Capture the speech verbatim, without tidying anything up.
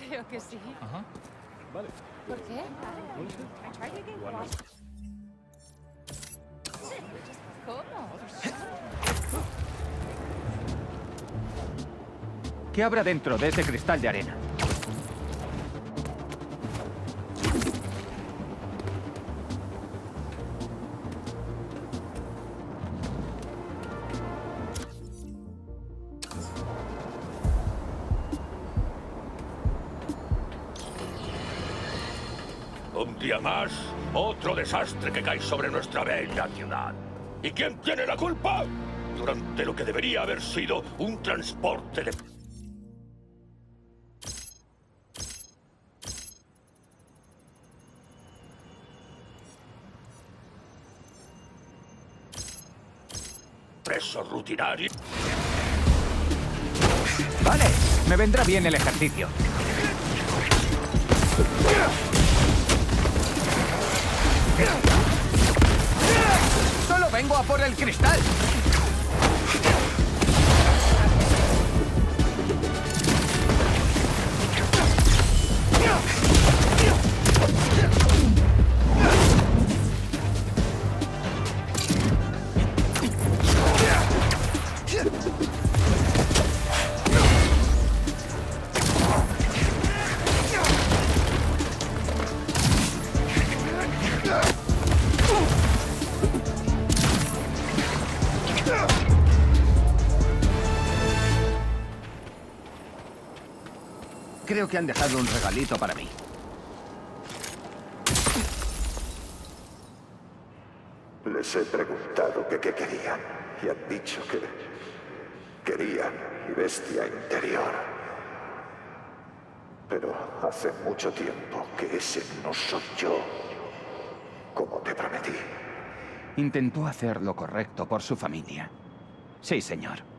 Creo que sí. Ajá. Vale. ¿Por qué? ¿Cómo? ¿Qué habrá dentro de ese cristal de arena? Un día más, otro desastre que cae sobre nuestra bella ciudad. ¿Y quién tiene la culpa? Durante lo que debería haber sido un transporte de... presos rutinarios. Vale, me vendrá bien el ejercicio. Solo vengo a por el cristal. Creo que han dejado un regalito para mí. Les he preguntado que qué querían y han dicho que querían mi bestia interior. Pero hace mucho tiempo que ese no soy yo, como te prometí. Intentó hacer lo correcto por su familia. Sí, señor.